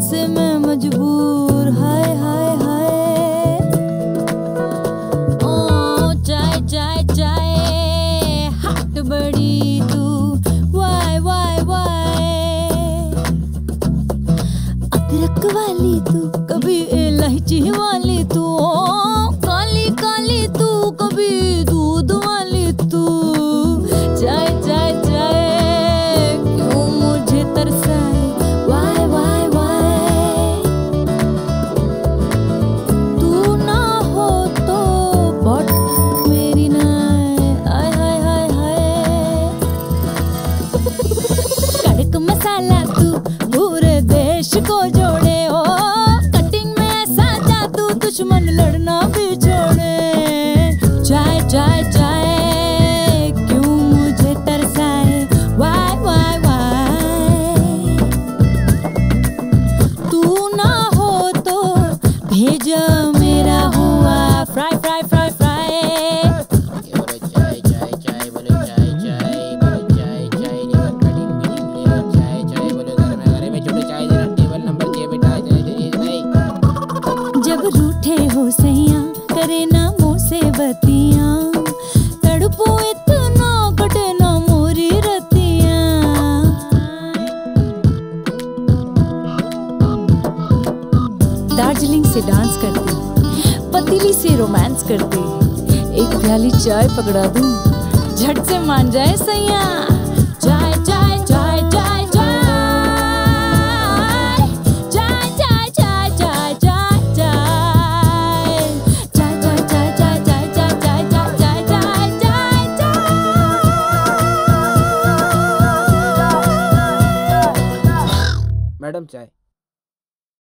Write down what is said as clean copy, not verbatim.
से मैं मजबूर, हाय हाय हाय। ओ चाय चाय चाय, हट बड़ी तू, वाय वाय वाय। अदरक वाली तू, कभी इलायची वाली तू, काली काली तू, कभी दूध वाली तू। चाय चाय चाय, क्यों मुझे तरसाए, वाय वाय वाय। तू ना हो तो बॉट मेरी नाय, हाय हाय हाय हाय। कड़क मसाला तू, पूरे देश को जोड़े हो, कटिंग में ऐसा जादू, दुश्मन लड़ना भी छोड़े। चाय चाय चाय, क्यों मुझे तरसाए, वाय वाय वाय। तू ना हो तो भेजा मेरा हुआ फ्राई फ्राई फ्राई फ्राई। बोलो चाय चाय चाय, बोलो चाय चाय, बोलो चाय चाय, कटिंग बीटिंग ले लो चाय चाय, बोलो घर में छोटे चाय दे रहा, टेबल नंबर 6 पे चाय नहीं। जब रूठे हो सैया, करे ना मुँह से बतियां, तड़पो इतना कटे ना मोरी रतियां। दार्जिलिंग से डांस करती, पतीली से रोमांस करती, एक प्याली चाय पकड़ा दूं, झट से मान जाए सैया। चाय चाय चाय चाय चाय, चाय चाय चाय चाय चाय चाय, चाय चाय चाय चाय चाय चाय चाय चाय चाय चाय। मैडम चाय।